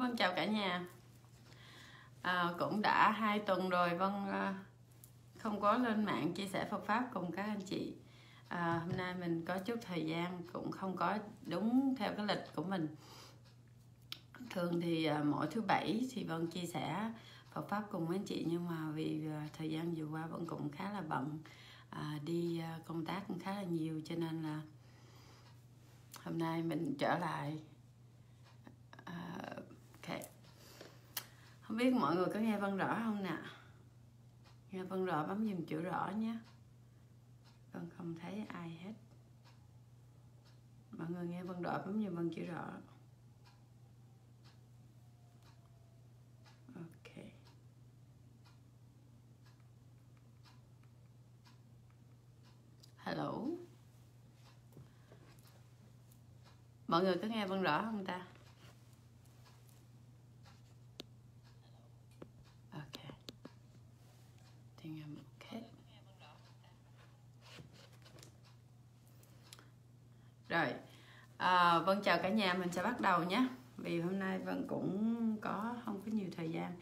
Vân chào cả nhà. Cũng đã 2 tuần rồi Vân không có lên mạng chia sẻ Phật Pháp cùng các anh chị. Hôm nay mình có chút thời gian, cũng không có đúng theo cái lịch của mình. Thường thì mỗi thứ Bảy thì Vân chia sẻ Phật Pháp cùng với anh chị, nhưng mà vì thời gian vừa qua Vân cũng khá là bận, đi công tác cũng khá là nhiều, cho nên là hôm nay mình trở lại. Okay. Không biết mọi người có nghe Vân rõ không nè? Nghe Vân rõ bấm dùm chữ rõ nhé. Vân không thấy ai hết. Mọi người nghe Vân rõ bấm dùm Vân chữ rõ. Ok. Hello. Mọi người có nghe Vân rõ không ta? Ok. Tiếng âm ok. Rồi, Vân chào cả nhà, mình sẽ bắt đầu nhé. Vì hôm nay Vân cũng không có nhiều thời gian.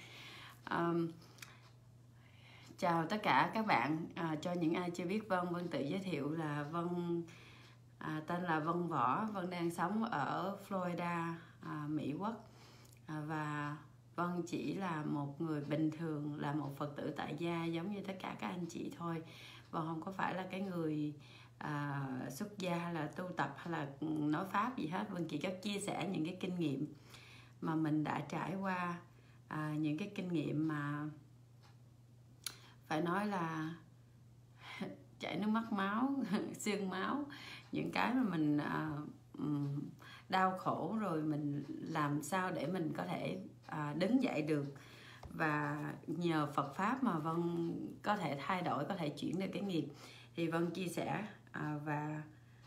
Chào tất cả các bạn. Cho những ai chưa biết Vân, Vân tự giới thiệu là Vân tên là Vân Võ. Vân đang sống ở Florida, Mỹ Quốc. Và Vân chỉ là một người bình thường, là một Phật tử tại gia giống như tất cả các anh chị thôi. Vân không có phải là cái người xuất gia hay là tu tập hay là nói Pháp gì hết. Vân chỉ có chia sẻ những cái kinh nghiệm mà mình đã trải qua, những cái kinh nghiệm mà phải nói là chảy nước mắt máu, xương máu, những cái mà mình đau khổ, rồi mình làm sao để mình có thể đứng dậy được. Và nhờ Phật Pháp mà Vân có thể thay đổi, có thể chuyển được cái nghiệp. Thì Vân chia sẻ và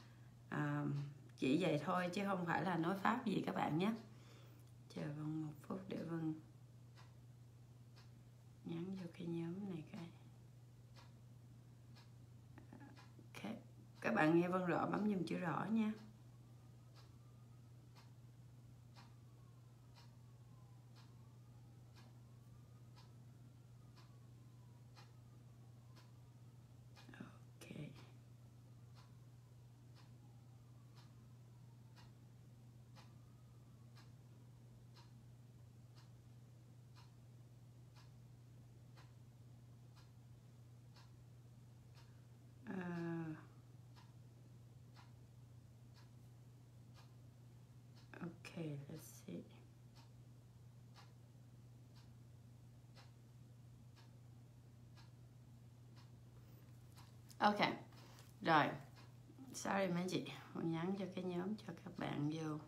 chỉ vậy thôi, chứ không phải là nói Pháp gì các bạn nhé. Chờ Vân một phút để Vân nhắn vô cái nhóm này cái. Okay. Các bạn nghe Vân rõ bấm dùm chữ rõ nha. Okay, let's see. Ok, rồi. Sorry mấy chị, mình nhắn cho cái nhóm cho các bạn vô.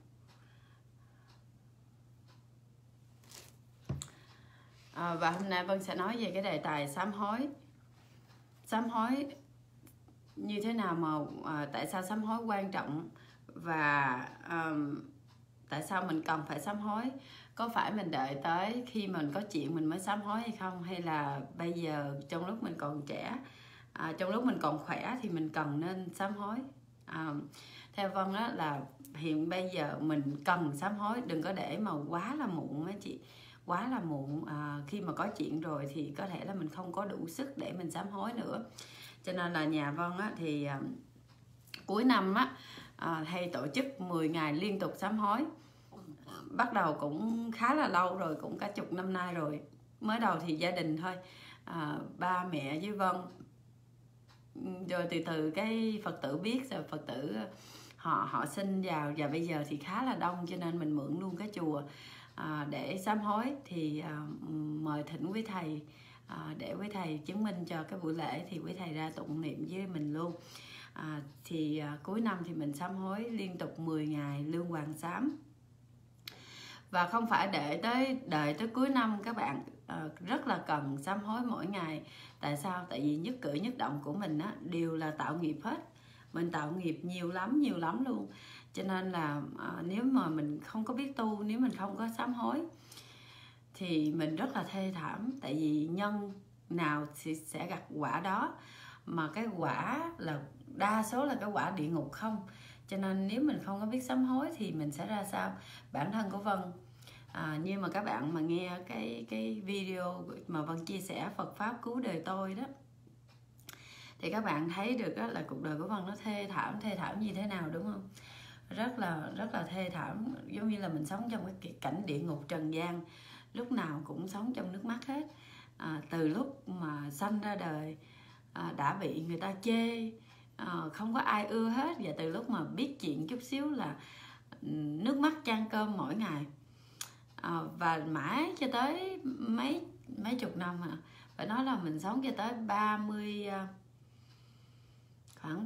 Và hôm nay Vân sẽ nói về cái đề tài sám hối. Sám hối như thế nào mà tại sao sám hối quan trọng, và tại sao mình cần phải sám hối? Có phải mình đợi tới khi mình có chuyện mình mới sám hối hay không? Hay là bây giờ trong lúc mình còn trẻ, trong lúc mình còn khỏe thì mình cần nên sám hối? Theo Vân đó là hiện bây giờ mình cần sám hối, đừng có để mà quá là muộn á chị. Quá là muộn, khi mà có chuyện rồi thì có thể là mình không có đủ sức để mình sám hối nữa. Cho nên là nhà Vân á, thì cuối năm á, hay tổ chức 10 ngày liên tục sám hối. Bắt đầu cũng khá là lâu rồi, cũng cả chục năm nay rồi. Mới đầu thì gia đình thôi, ba mẹ với Vân, rồi từ từ cái Phật tử biết, rồi Phật tử họ xin vào, và bây giờ thì khá là đông, cho nên mình mượn luôn cái chùa để sám hối. Thì mời thỉnh quý thầy, để quý thầy chứng minh cho cái buổi lễ, thì quý thầy ra tụng niệm với mình luôn. Thì cuối năm thì mình sám hối liên tục 10 ngày lương hoàng sám. Và không phải đợi tới cuối năm các bạn, rất là cần sám hối mỗi ngày. Tại sao? Tại vì nhất cử nhất động của mình á, đều là tạo nghiệp hết. Mình tạo nghiệp nhiều lắm luôn. Cho nên là nếu mà mình không có biết tu, nếu mình không có sám hối thì mình rất là thê thảm. Tại vì nhân nào thì sẽ gặt quả đó, mà cái quả là đa số là cái quả địa ngục không. Cho nên nếu mình không có biết sám hối thì mình sẽ ra sao? Bản thân của Vân Như mà các bạn mà nghe cái video mà Vân chia sẻ Phật pháp cứu đời tôi đó, thì các bạn thấy được đó là cuộc đời của Vân nó thê thảm như thế nào, đúng không? Rất là thê thảm, giống như là mình sống trong cái cảnh địa ngục trần gian, lúc nào cũng sống trong nước mắt hết. Từ lúc mà sanh ra đời đã bị người ta chê, không có ai ưa hết, và từ lúc mà biết chuyện chút xíu là nước mắt chan cơm mỗi ngày. Và mãi cho tới mấy chục năm phải nói là mình sống cho tới 30, khoảng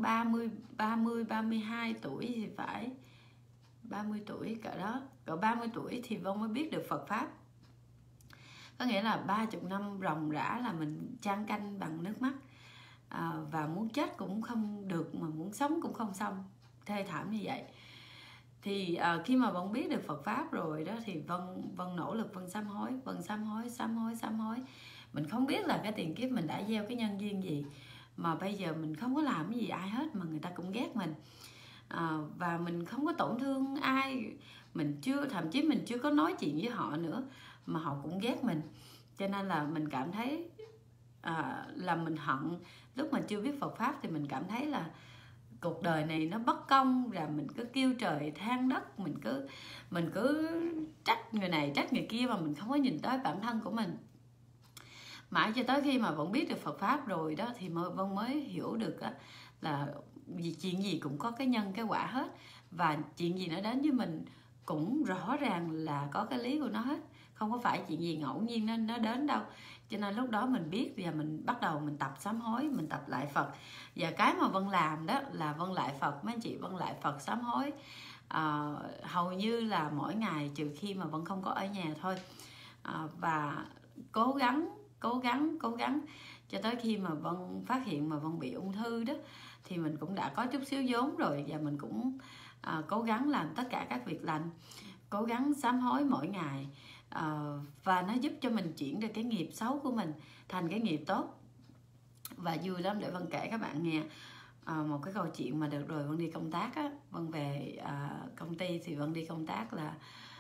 32 tuổi thì phải, 30 tuổi cỡ đó, cỡ 30 tuổi thì Vân mới biết được Phật pháp. Có nghĩa là 30 năm ròng rã là mình chan canh bằng nước mắt, và muốn chết cũng không được, mà muốn sống cũng không xong, thê thảm như vậy. Thì khi mà Vân biết được Phật pháp rồi đó thì Vân nỗ lực, Vân sám hối. Mình không biết là cái tiền kiếp mình đã gieo cái nhân duyên gì mà bây giờ mình không có làm cái gì ai hết mà người ta cũng ghét mình, và mình không có tổn thương ai, thậm chí mình chưa có nói chuyện với họ nữa mà họ cũng ghét mình. Cho nên là mình cảm thấy là mình hận. Lúc mà chưa biết Phật pháp thì mình cảm thấy là cuộc đời này nó bất công, là mình cứ kêu trời than đất, mình cứ trách người này trách người kia mà mình không có nhìn tới bản thân của mình. Mãi cho tới khi mà vẫn biết được Phật pháp rồi đó thì Vân mới hiểu được là chuyện gì cũng có cái nhân cái quả hết, và chuyện gì nó đến với mình cũng rõ ràng là có cái lý của nó hết, không có phải chuyện gì ngẫu nhiên nó đến đâu. Cho nên lúc đó mình biết và mình bắt đầu mình tập sám hối, mình tập lại Phật. Và cái mà Vân làm đó là Vân lại Phật, mấy anh chị, Vân lại Phật sám hối hầu như là mỗi ngày, trừ khi mà Vân không có ở nhà thôi. Và cố gắng cho tới khi mà Vân phát hiện mà Vân bị ung thư đó thì mình cũng đã có chút xíu vốn rồi, và mình cũng cố gắng làm tất cả các việc lành, cố gắng sám hối mỗi ngày, và nó giúp cho mình chuyển được cái nghiệp xấu của mình thành cái nghiệp tốt. Và vui lắm, để Vân kể các bạn nghe một cái câu chuyện mà đợt rồi Vân đi công tác á. Vân về công ty thì Vân đi công tác là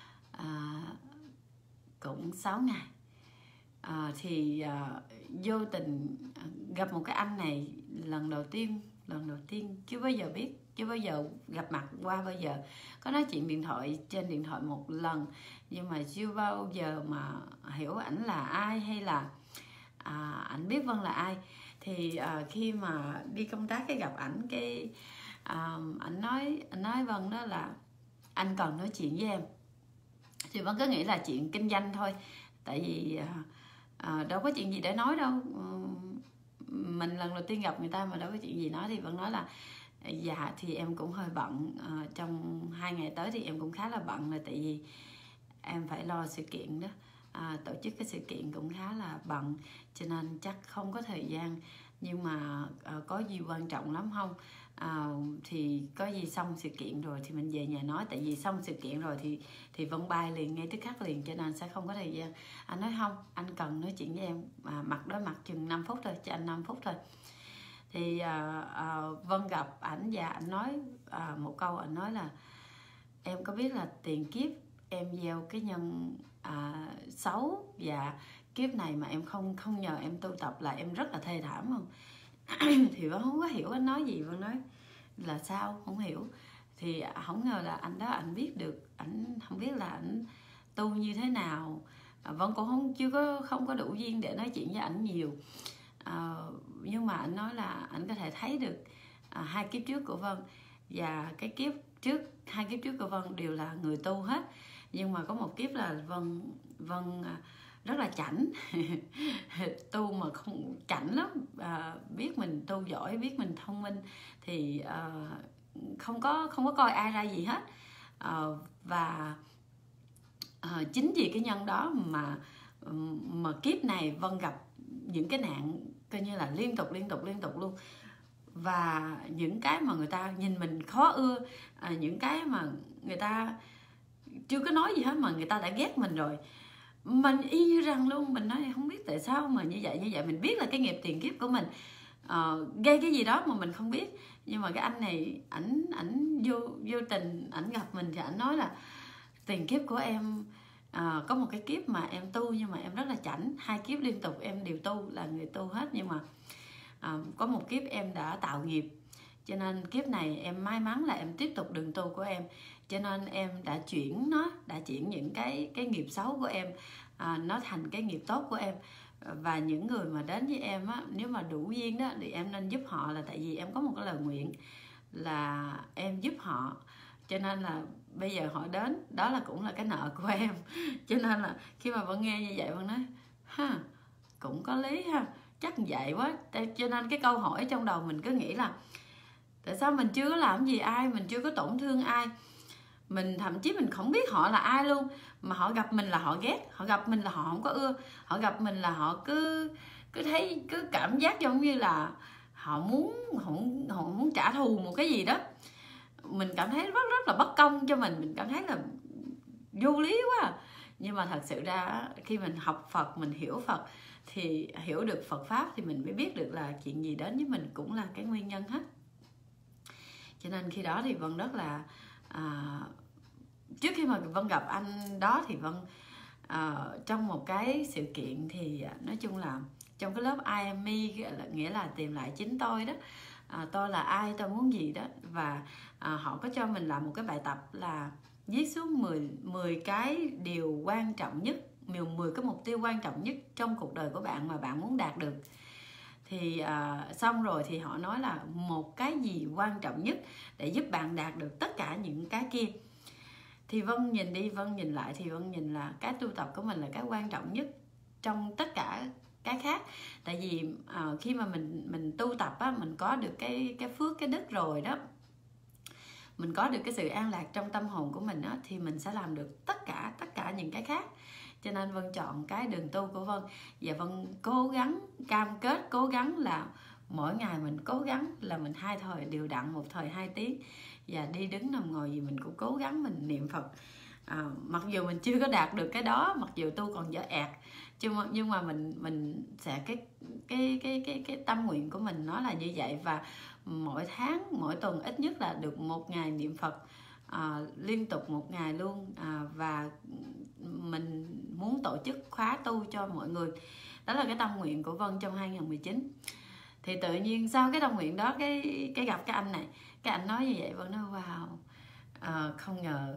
cũng 6 ngày. Thì vô tình gặp một cái anh này lần đầu tiên, chưa bao giờ biết, chưa bao giờ gặp mặt qua bao giờ, có nói chuyện trên điện thoại một lần, nhưng mà chưa bao giờ mà hiểu ảnh là ai, hay là ảnh biết Vân là ai. Thì khi mà đi công tác cái gặp ảnh, cái ảnh nói Vân đó là anh cần nói chuyện với em. Thì Vân cứ nghĩ là chuyện kinh doanh thôi, tại vì đâu có chuyện gì để nói đâu, mình lần đầu tiên gặp người ta mà đâu có chuyện gì nói. Thì Vân nói là dạ thì em cũng hơi bận, trong 2 ngày tới thì em cũng khá là bận rồi, tại vì em phải lo sự kiện đó, tổ chức cái sự kiện cũng khá là bận, cho nên chắc không có thời gian. Nhưng mà có gì quan trọng lắm không? Thì có gì xong sự kiện rồi thì mình về nhà nói, tại vì xong sự kiện rồi thì Vân bay liền, ngay tức khắc liền, cho nên sẽ không có thời gian. Anh nói không, anh cần nói chuyện với em mặt đối mặt chừng 5 phút thôi, cho anh 5 phút thôi. Thì Vân gặp ảnh và ảnh nói một câu, ảnh nói là em có biết là tiền kiếp em gieo cái nhân xấu, và kiếp này mà em không nhờ em tu tập là em rất là thê thảm không? Thì Vân không có hiểu anh nói gì. Vân nói là sao, không hiểu. Thì không ngờ là anh đó anh biết được, anh không biết là anh tu như thế nào. Vân cũng không có đủ duyên để nói chuyện với ảnh nhiều. Nhưng mà anh nói là anh có thể thấy được 2 kiếp trước của Vân, và cái kiếp trước, 2 kiếp trước của Vân đều là người tu hết. Nhưng mà có một kiếp là Vân rất là chảnh tu mà không chảnh lắm, biết mình tu giỏi, biết mình thông minh thì không có coi ai ra gì hết. Và chính vì cái nhân đó mà kiếp này Vân gặp những cái nạn coi như là liên tục luôn. Và những cái mà người ta nhìn mình khó ưa, những cái mà người ta chưa có nói gì hết mà người ta đã ghét mình rồi, mình y như rằng luôn. Mình nói không biết tại sao mà như vậy. Mình biết là cái nghiệp tiền kiếp của mình gây cái gì đó mà mình không biết. Nhưng mà cái anh này ảnh vô tình ảnh gặp mình thì ảnh nói là tiền kiếp của em có một cái kiếp mà em tu nhưng mà em rất là chảnh, 2 kiếp liên tục em đều tu, là người tu hết, nhưng mà có một kiếp em đã tạo nghiệp, cho nên kiếp này em may mắn là em tiếp tục đường tu của em, cho nên em đã chuyển những cái nghiệp xấu của em nó thành cái nghiệp tốt của em. Và những người mà đến với em á, nếu mà đủ duyên đó thì em nên giúp họ, là tại vì em có một cái lời nguyện là em giúp họ, cho nên là bây giờ họ đến, đó là cũng là cái nợ của em. Cho nên là khi mà Vân nghe như vậy, Vân nói ha, cũng có lý ha, chắc vậy quá. Cho nên cái câu hỏi trong đầu mình cứ nghĩ là tại sao mình chưa có làm gì ai, mình chưa có tổn thương ai, mình thậm chí mình không biết họ là ai luôn, mà họ gặp mình là họ ghét, họ gặp mình là họ không có ưa, họ gặp mình là họ cứ thấy, cứ cảm giác giống như là họ muốn trả thù một cái gì đó. Mình cảm thấy rất là bất công cho mình cảm thấy là vô lý quá. Nhưng mà thật sự ra khi mình học Phật, mình hiểu Phật thì hiểu được Phật pháp thì mình mới biết được là chuyện gì đến với mình cũng là cái nguyên nhân hết. Cho nên khi đó thì Vân rất là trước khi mà Vân gặp anh đó thì Vân trong một cái sự kiện thì nói chung là trong cái lớp I am me, nghĩa là tìm lại chính tôi đó, tôi là ai, tôi muốn gì đó, và họ có cho mình làm một cái bài tập là viết xuống 10 cái điều quan trọng nhất, 10 cái mục tiêu quan trọng nhất trong cuộc đời của bạn mà bạn muốn đạt được. Thì xong rồi thì họ nói là một cái gì quan trọng nhất để giúp bạn đạt được tất cả những cái kia. Thì Vân nhìn đi, Vân nhìn lại thì Vân nhìn là cái tu tập của mình là cái quan trọng nhất trong tất cả cái khác. Tại vì khi mà mình tu tập á, mình có được cái phước, cái đức rồi đó, mình có được cái sự an lạc trong tâm hồn của mình á, thì mình sẽ làm được tất cả những cái khác. Cho nên Vân chọn cái đường tu của Vân, và Vân cố gắng, cam kết cố gắng là mỗi ngày mình cố gắng là mình 2 thời đều đặn, 1 thời 2 tiếng, và đi đứng nằm ngồi gì mình cũng cố gắng mình niệm Phật. Mặc dù mình chưa có đạt được cái đó, mặc dù tu còn dở ẹt, nhưng mà mình sẽ cái tâm nguyện của mình nó là như vậy. Và mỗi tháng, mỗi tuần ít nhất là được 1 ngày niệm Phật liên tục 1 ngày luôn. Và mình muốn tổ chức khóa tu cho mọi người. Đó là cái tâm nguyện của Vân trong 2019. Thì tự nhiên sau cái tâm nguyện đó, cái gặp cái anh này, cái anh nói như vậy, Vân nói wow, không ngờ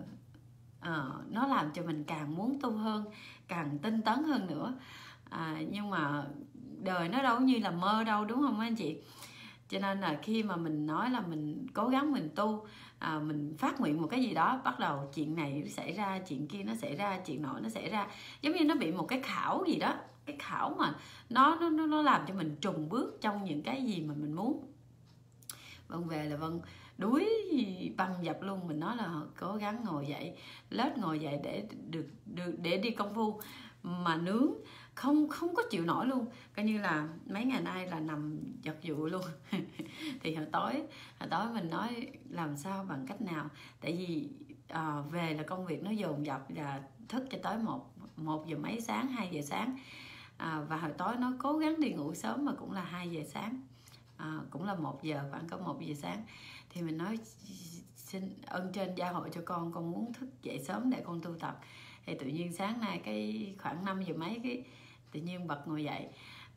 nó làm cho mình càng muốn tu hơn, càng tinh tấn hơn nữa. Nhưng mà đời nó đâu như là mơ đâu, đúng không anh chị? Cho nên là khi mà mình nói là mình cố gắng mình tu, mình phát nguyện một cái gì đó, bắt đầu chuyện này xảy ra, chuyện kia nó xảy ra, chuyện nọ nó xảy ra, giống như nó bị một cái khảo gì đó, cái khảo mà nó làm cho mình trùng bước trong những cái gì mà mình muốn. Vân về là Vân đuối băng dập luôn. Mình nói là cố gắng ngồi dậy, lết ngồi dậy để đi công phu, mà nướng không có chịu nổi luôn, coi như là mấy ngày nay là nằm giật dụi luôn. Thì hồi tối mình nói làm sao, bằng cách nào, tại vì về là công việc nó dồn dập, là thức cho tới 1 giờ mấy sáng, 2 giờ sáng, và hồi tối nó cố gắng đi ngủ sớm mà cũng là 2 giờ sáng, cũng là 1 giờ, khoảng có 1 giờ sáng. Thì mình nói xin ơn trên gia hộ cho con muốn thức dậy sớm để con tu tập. Thì tự nhiên sáng nay cái khoảng 5 giờ mấy cái tự nhiên bật ngồi dậy.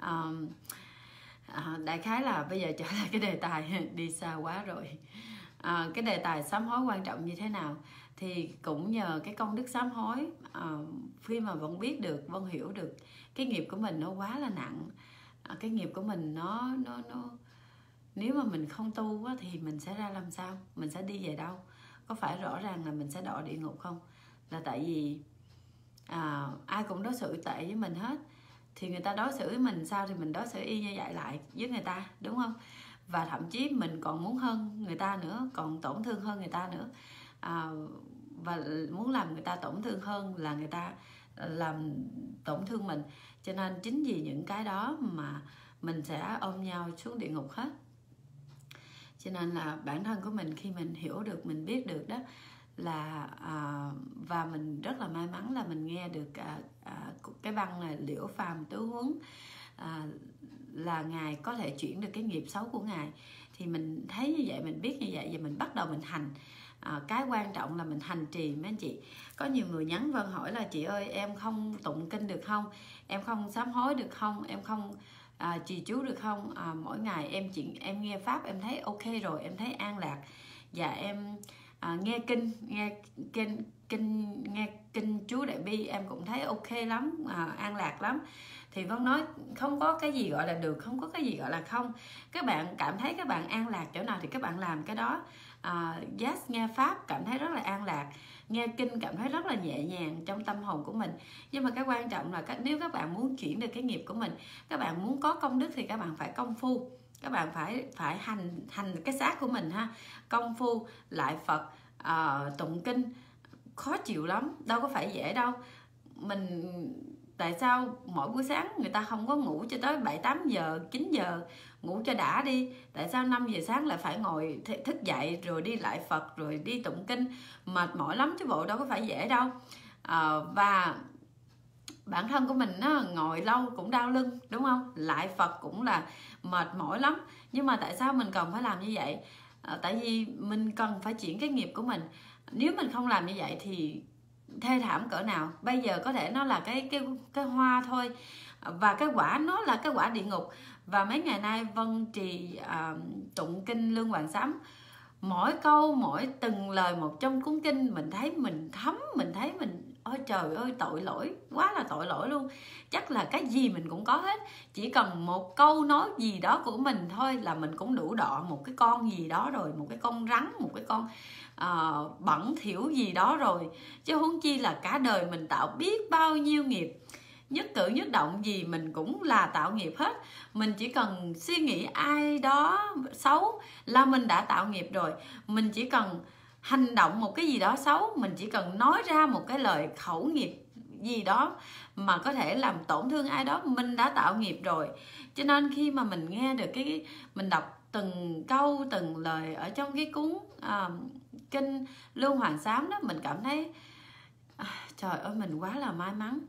Đại khái là bây giờ trở lại cái đề tài, đi xa quá rồi. Cái đề tài sám hối quan trọng như thế nào thì cũng nhờ cái công đức sám hối. Khi mà Vân biết được, Vân hiểu được cái nghiệp của mình nó quá là nặng. Cái nghiệp của mình nó nếu mà mình không tu á, thì mình sẽ ra làm sao, mình sẽ đi về đâu? Có phải rõ ràng là mình sẽ đọa địa ngục không? Là tại vì ai cũng đối xử tệ với mình hết, thì người ta đối xử với mình sao thì mình đối xử y như vậy lại với người ta, đúng không? Và thậm chí mình còn muốn hơn người ta nữa, còn tổn thương hơn người ta nữa, và muốn làm người ta tổn thương hơn là người ta làm tổn thương mình. Cho nên chính vì những cái đó mà mình sẽ ôm nhau xuống địa ngục hết. Cho nên là bản thân của mình khi mình hiểu được, mình biết được đó là và mình rất là may mắn là mình nghe được cái băng là Liễu Phàm Tứ Huấn, là Ngài có thể chuyển được cái nghiệp xấu của Ngài. Thì mình thấy như vậy, mình biết như vậy, và mình bắt đầu mình hành. cái quan trọng là mình hành trì mấy anh chị. Có nhiều người nhắn Vân hỏi là chị ơi em không tụng kinh được không, em không sám hối được không, em không trì chú được không, mỗi ngày em nghe pháp em thấy ok rồi, em thấy an lạc, và em nghe kinh chú Đại Bi em cũng thấy ok lắm, an lạc lắm. Thì Vân nói không có cái gì gọi là được, không có cái gì gọi là không. Các bạn cảm thấy các bạn an lạc chỗ nào thì các bạn làm cái đó. Yes, nghe pháp cảm thấy rất là an lạc, nghe kinh cảm thấy rất là nhẹ nhàng trong tâm hồn của mình. Nhưng mà cái quan trọng là nếu các bạn muốn chuyển được cái nghiệp của mình, các bạn muốn có công đức thì các bạn phải công phu, các bạn phải hành cái xác của mình ha, công phu lại Phật, tụng kinh khó chịu lắm, đâu có phải dễ đâu. Mình tại sao mỗi buổi sáng người ta không có ngủ cho tới 7-8 giờ 9 giờ ngủ cho đã đi, tại sao 5 giờ sáng lại phải ngồi thức dậy rồi đi lại Phật rồi đi tụng kinh, mệt mỏi lắm chứ bộ, đâu có phải dễ đâu. Và bản thân của mình nó ngồi lâu cũng đau lưng đúng không, lại Phật cũng là mệt mỏi lắm. Nhưng mà tại sao mình cần phải làm như vậy? Tại vì mình cần phải chuyển cái nghiệp của mình. Nếu mình không làm như vậy thì thê thảm cỡ nào. Bây giờ có thể nó là cái hoa thôi, và cái quả nó là cái quả địa ngục. Và mấy ngày nay Vân trì tụng kinh Lương Hoàng Sám, mỗi câu mỗi từng lời một trong cuốn kinh mình thấy mình thấm, mình thấy mình ôi trời ơi tội lỗi, quá là tội lỗi luôn. Chắc là cái gì mình cũng có hết, chỉ cần một câu nói gì đó của mình thôi là mình cũng đủ đọ một cái con gì đó rồi, một cái con rắn, một cái con bẩn thỉu gì đó rồi, chứ huống chi là cả đời mình tạo biết bao nhiêu nghiệp. Nhất cử nhất động gì mình cũng là tạo nghiệp hết. Mình chỉ cần suy nghĩ ai đó xấu là mình đã tạo nghiệp rồi. Mình chỉ cần hành động một cái gì đó xấu, mình chỉ cần nói ra một cái lời khẩu nghiệp gì đó mà có thể làm tổn thương ai đó, mình đã tạo nghiệp rồi. Cho nên khi mà mình nghe được mình đọc từng câu từng lời ở trong cái cuốn kinh Lương Hoàng Sám đó, mình cảm thấy trời ơi mình quá là may mắn.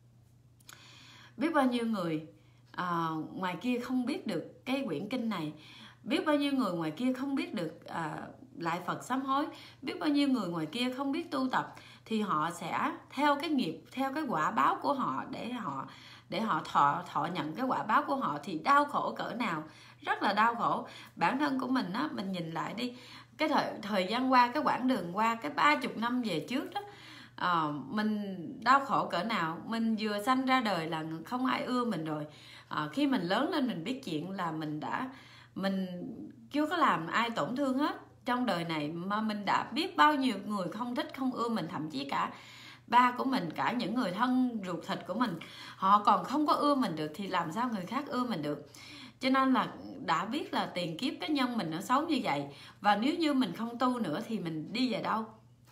Biết bao nhiêu người ngoài kia không biết được cái quyển kinh này, biết bao nhiêu người ngoài kia không biết được lại Phật sám hối, biết bao nhiêu người ngoài kia không biết tu tập, thì họ sẽ theo cái nghiệp, theo cái quả báo của họ để họ thọ nhận cái quả báo của họ, thì đau khổ cỡ nào, rất là đau khổ. Bản thân của mình á, mình nhìn lại đi, cái thời gian qua, cái quãng đường qua, cái 30 năm về trước đó, mình đau khổ cỡ nào. Mình vừa sanh ra đời là không ai ưa mình rồi. Khi mình lớn lên mình biết chuyện là mình chưa có làm ai tổn thương hết trong đời này, mà mình đã biết bao nhiêu người không thích, không ưa mình, thậm chí cả ba của mình, cả những người thân ruột thịt của mình, họ còn không có ưa mình được thì làm sao người khác ưa mình được. Cho nên là đã biết là tiền kiếp cái nhân mình nó xấu như vậy, và nếu như mình không tu nữa thì mình đi về đâu?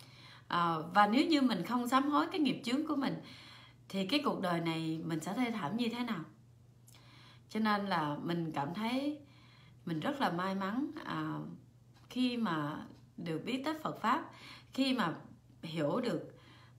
Và nếu như mình không sám hối cái nghiệp chướng của mình thì cái cuộc đời này mình sẽ thê thảm như thế nào? Cho nên là mình cảm thấy mình rất là may mắn khi mà được biết tới Phật Pháp, khi mà hiểu được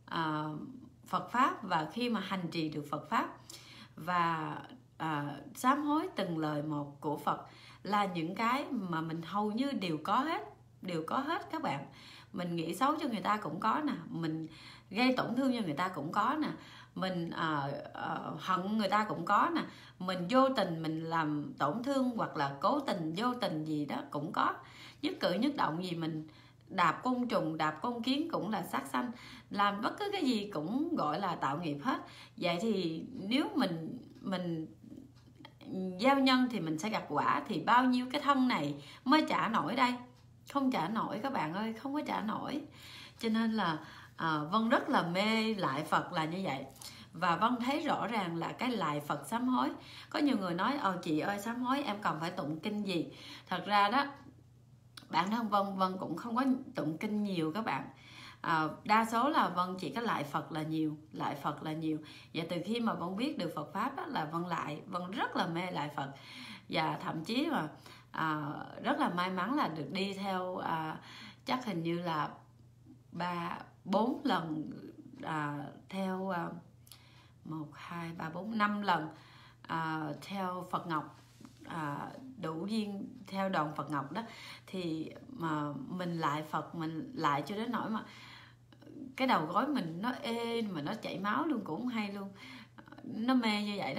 Phật Pháp, và khi mà hành trì được Phật Pháp, và sám hối từng lời một của Phật, là những cái mà mình hầu như đều có hết các bạn. Mình nghĩ xấu cho người ta cũng có nè, mình gây tổn thương cho người ta cũng có nè, mình hận người ta cũng có nè, mình vô tình mình làm tổn thương hoặc là cố tình vô tình gì đó cũng có. Nhất cử nhất động gì mình đạp côn trùng, đạp con kiến cũng là sát sanh, làm bất cứ cái gì cũng gọi là tạo nghiệp hết. Vậy thì nếu mình gieo nhân thì mình sẽ gặt quả, thì bao nhiêu cái thân này mới trả nổi đây? Không trả nổi các bạn ơi, không có trả nổi. Cho nên là Vân rất là mê lại Phật là như vậy. Và Vân thấy rõ ràng là cái lại Phật sám hối. Có nhiều người nói chị ơi sám hối em cần phải tụng kinh gì? Thật ra đó, bản thân Vân cũng không có tụng kinh nhiều các bạn. Đa số là Vân chỉ có lại Phật là nhiều, lại Phật là nhiều. Và từ khi mà Vân biết được Phật Pháp đó, là Vân rất là mê lại Phật. Và thậm chí là rất là may mắn là được đi theo chắc hình như là 4 lần theo 1, 2, 3, 4, 5 lần theo Phật Ngọc đủ duyên theo đoàn Phật Ngọc đó, thì mà mình lại Phật, mình lại cho đến nỗi mà cái đầu gối mình nó ê mà nó chảy máu luôn, cũng không hay luôn, nó mê như vậy đó.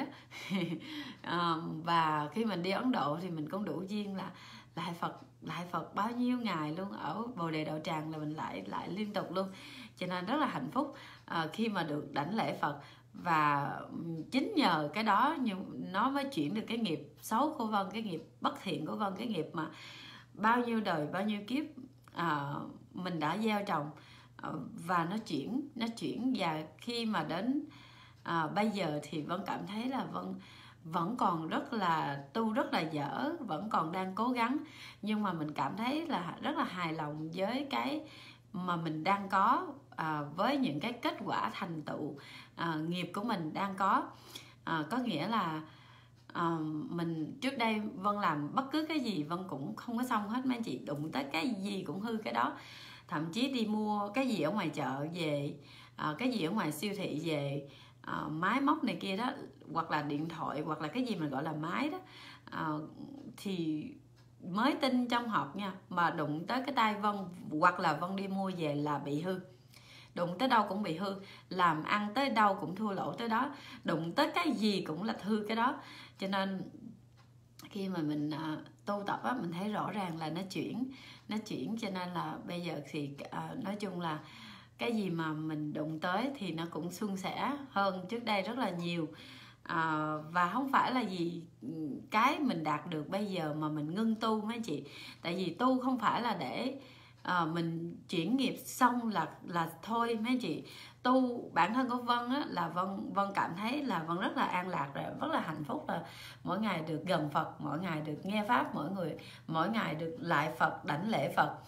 Và khi mình đi Ấn Độ thì mình cũng đủ duyên là lại Phật bao nhiêu ngày luôn, ở Bồ Đề Đạo Tràng là mình lại liên tục luôn, cho nên rất là hạnh phúc khi mà được đảnh lễ Phật. Và chính nhờ cái đó nhưng nó mới chuyển được cái nghiệp xấu của Vân, cái nghiệp bất thiện của Vân, cái nghiệp mà bao nhiêu đời bao nhiêu kiếp mình đã gieo trồng, và nó chuyển. Và khi mà đến bây giờ thì Vân cảm thấy là Vân vẫn còn rất là dở, vẫn còn đang cố gắng, nhưng mà mình cảm thấy là rất là hài lòng với cái mà mình đang có, với những cái kết quả thành tựu nghiệp của mình đang có. Có nghĩa là mình trước đây Vân làm bất cứ cái gì Vân cũng không có xong hết mấy anh chị, đụng tới cái gì cũng hư cái đó. Thậm chí đi mua cái gì ở ngoài chợ về, cái gì ở ngoài siêu thị về, máy móc này kia đó, hoặc là điện thoại, hoặc là cái gì mình gọi là máy đó, thì mới tin trong hộp nha, mà đụng tới cái tay Vân, hoặc là Vân đi mua về là bị hư, đụng tới đâu cũng bị hư, làm ăn tới đâu cũng thua lỗ tới đó, đụng tới cái gì cũng là hư cái đó. Cho nên khi mà mình tu tập á, mình thấy rõ ràng là nó chuyển, cho nên là bây giờ thì nói chung là cái gì mà mình đụng tới thì nó cũng suôn sẻ hơn trước đây rất là nhiều. Và không phải là gì cái mình đạt được bây giờ mà mình ngưng tu mấy chị, tại vì tu không phải là để mình chuyển nghiệp xong là thôi mấy chị. Tu bản thân của Vân á, là Vân cảm thấy là Vân rất là an lạc rồi, rất là hạnh phúc, là mỗi ngày được gần Phật, mỗi ngày được nghe pháp, mỗi ngày được lại Phật, đảnh lễ Phật.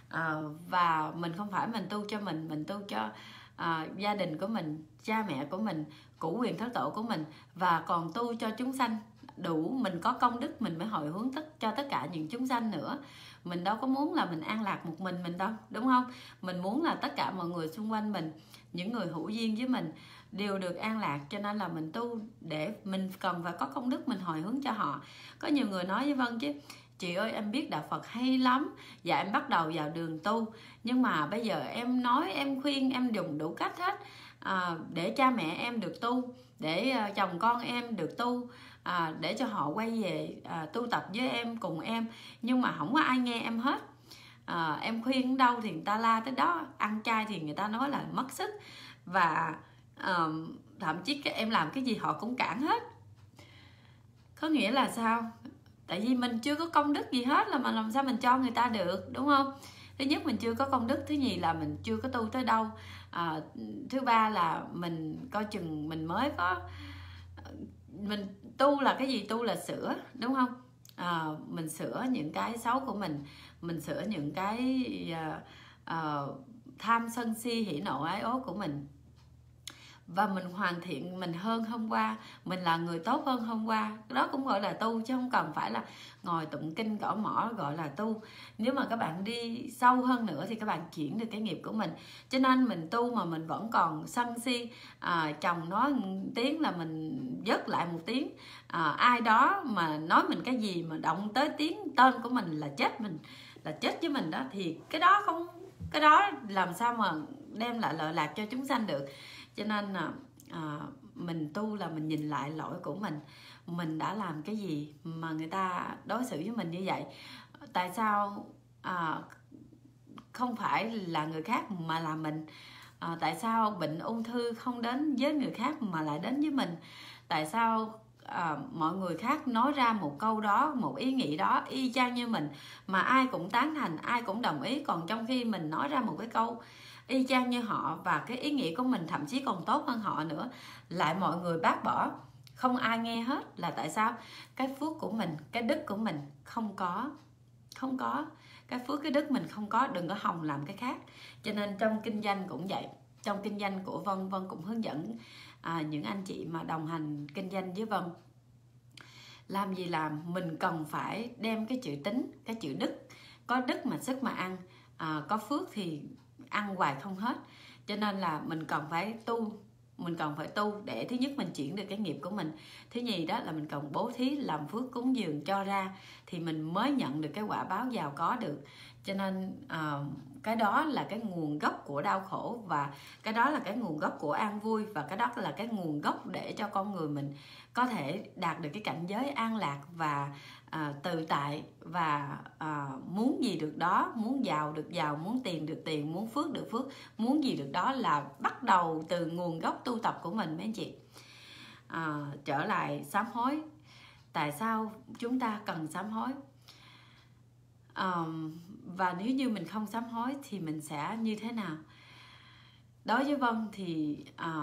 Và mình không phải mình tu cho mình tu cho gia đình của mình, cha mẹ của mình, cửu quyền thất tổ của mình, và còn tu cho chúng sanh. Đủ mình có công đức mình mới hồi hướng cho tất cả những chúng sanh nữa. Mình đâu có muốn là mình an lạc một mình đâu, đúng không? Mình muốn là tất cả mọi người xung quanh mình, những người hữu duyên với mình đều được an lạc, cho nên là mình tu để mình cần phải có công đức mình hồi hướng cho họ. Có nhiều người nói với Vân chứ: chị ơi, em biết đạo Phật hay lắm, và em bắt đầu vào đường tu, nhưng mà bây giờ em nói, em khuyên, em dùng đủ cách hết để cha mẹ em được tu, để chồng con em được tu, để cho họ quay về tu tập với em, cùng em, nhưng mà không có ai nghe em hết. Em khuyên đâu thì người ta la tới đó, ăn chay thì người ta nói là mất sức, và thậm chí em làm cái gì họ cũng cản hết. Có nghĩa là sao? Tại vì mình chưa có công đức gì hết là mà làm sao mình cho người ta được, đúng không? Thứ nhất mình chưa có công đức, thứ nhì là mình chưa có tu tới đâu, thứ ba là mình coi chừng mình mới có. Mình tu là cái gì? Tu là sửa, đúng không? Mình sửa những cái xấu của mình sửa những cái tham sân si hỉ nộ ái ố của mình, và mình hoàn thiện mình hơn hôm qua, mình là người tốt hơn hôm qua. Đó cũng gọi là tu, chứ không cần phải là ngồi tụng kinh gõ mõ gọi là tu. Nếu mà các bạn đi sâu hơn nữa thì các bạn chuyển được cái nghiệp của mình. Cho nên mình tu mà mình vẫn còn sân si, chồng nói một tiếng là mình dứt lại một tiếng, ai đó mà nói mình cái gì mà động tới tiếng tên của mình là chết, mình là chết với mình đó, thì cái đó làm sao mà đem lại lợi lạc cho chúng sanh được. Cho nên là mình tu là mình nhìn lại lỗi của mình đã làm cái gì mà người ta đối xử với mình như vậy. Tại sao không phải là người khác mà là mình? Tại sao bệnh ung thư không đến với người khác mà lại đến với mình? Tại sao mọi người khác nói ra một câu đó, một ý nghĩ đó y chang như mình mà ai cũng tán thành, ai cũng đồng ý, còn trong khi mình nói ra một cái câu y chang như họ và cái ý nghĩa của mình thậm chí còn tốt hơn họ nữa, lại mọi người bác bỏ, không ai nghe hết? Là tại sao? Cái phước của mình, cái đức của mình không có cái phước, cái đức mình không có, đừng có hòng làm cái khác. Cho nên trong kinh doanh cũng vậy, trong kinh doanh của Vân cũng hướng dẫn những anh chị mà đồng hành kinh doanh với Vân, làm gì làm mình cần phải đem cái chữ tín, cái chữ đức. Có đức mà sức mà ăn, có phước thì ăn hoài không hết. Cho nên là mình cần phải tu mình cần phải tu để thứ nhất mình chuyển được cái nghiệp của mình, thứ nhì đó là mình cần bố thí làm phước cúng dường cho ra thì mình mới nhận được cái quả báo giàu có được. Cho nên cái đó là cái nguồn gốc của đau khổ, và cái đó là cái nguồn gốc của an vui, và cái đó là cái nguồn gốc để cho con người mình có thể đạt được cái cảnh giới an lạc và tự tại, và muốn gì được đó, muốn giàu được giàu, muốn tiền được tiền, muốn phước được phước, muốn gì được đó, là bắt đầu từ nguồn gốc tu tập của mình mấy anh chị. Trở lại sám hối, tại sao chúng ta cần sám hối? Và nếu như mình không sám hối thì mình sẽ như thế nào? Đối với Vân thì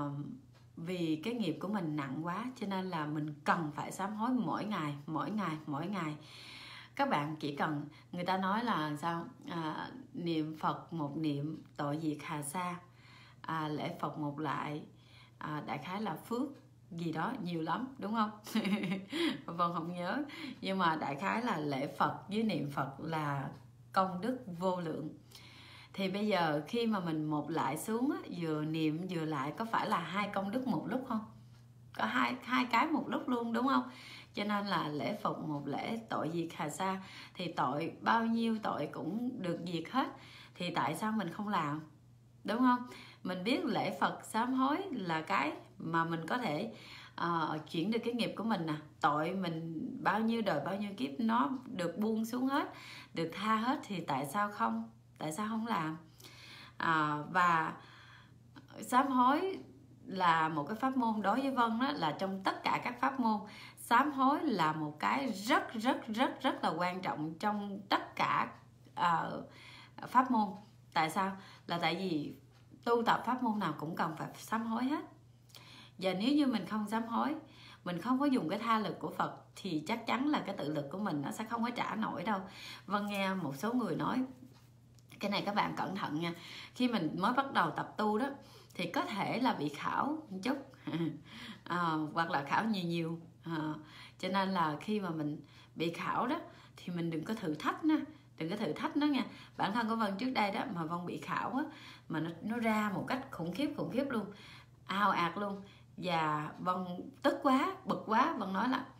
vì cái nghiệp của mình nặng quá, cho nên là mình cần phải sám hối mỗi ngày. Các bạn chỉ cần, người ta nói là sao, niệm Phật một niệm tội diệt hà sa, lễ Phật một lại, đại khái là phước gì đó nhiều lắm, đúng không? Vân không nhớ, nhưng mà đại khái là lễ Phật với niệm Phật là công đức vô lượng. Thì bây giờ khi mà mình một lại xuống á, vừa niệm vừa lại, có phải là hai công đức một lúc không? Có hai cái một lúc luôn, đúng không? Cho nên là lễ Phật một lễ, tội diệt hà sa, thì tội bao nhiêu tội cũng được diệt hết. Thì tại sao mình không làm, đúng không? Mình biết lễ Phật sám hối là cái mà mình có thể chuyển được cái nghiệp của mình nè. Tội mình bao nhiêu đời bao nhiêu kiếp nó được buông xuống hết, được tha hết, thì tại sao không làm? Và sám hối là một cái pháp môn, đối với Vân đó, là trong tất cả các pháp môn, sám hối là một cái rất là quan trọng trong tất cả pháp môn. Tại sao? Là tại vì tu tập pháp môn nào cũng cần phải sám hối hết. Và nếu như mình không sám hối, mình không có dùng cái tha lực của Phật, thì chắc chắn là cái tự lực của mình nó sẽ không có trả nổi đâu. Vân nghe một số người nói, cái này các bạn cẩn thận nha, khi mình mới bắt đầu tập tu đó thì có thể là bị khảo một chút hoặc là khảo nhiều. Cho nên là khi mà mình bị khảo đó thì mình đừng có thử thách nó nha. Bản thân của Vân trước đây đó, mà Vân bị khảo á, mà nó ra một cách khủng khiếp luôn, ào ạt luôn. Và Vân tức quá, bực quá, Vân nói là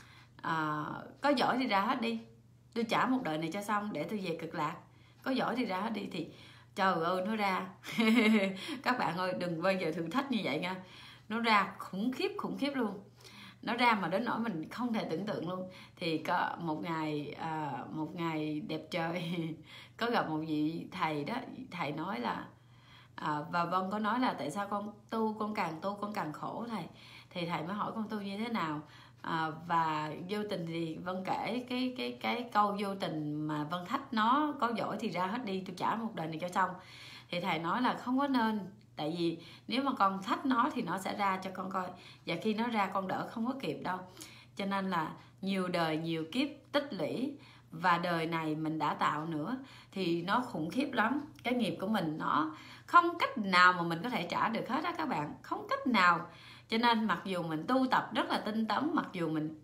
có giỏi thì ra hết đi, tôi trả một đời này cho xong để tôi về cực lạc. Có giỏi thì ra hết đi. Thì trời ơi, nó ra các bạn ơi, đừng bao giờ thử thách như vậy nha. Nó ra khủng khiếp luôn. Nó ra mà đến nỗi mình không thể tưởng tượng luôn. Thì có một ngày đẹp trời có gặp một vị thầy đó. Thầy nói là và Vân có nói là tại sao con càng tu con càng khổ thầy. Thì thầy mới hỏi con tu như thế nào. Và vô tình thì Vân kể cái câu vô tình mà Vân thách nó, có giỏi thì ra hết đi, tôi trả một đời này cho xong. Thì thầy nói là không có nên, tại vì nếu mà con thách nó thì nó sẽ ra cho con coi, và khi nó ra con đỡ không có kịp đâu. Cho nên là nhiều đời nhiều kiếp tích lũy, và đời này mình đã tạo nữa, thì nó khủng khiếp lắm. Cái nghiệp của mình nó không cách nào mà mình có thể trả được hết á các bạn, không cách nào. Cho nên mặc dù mình tu tập rất là tinh tấn, mặc dù mình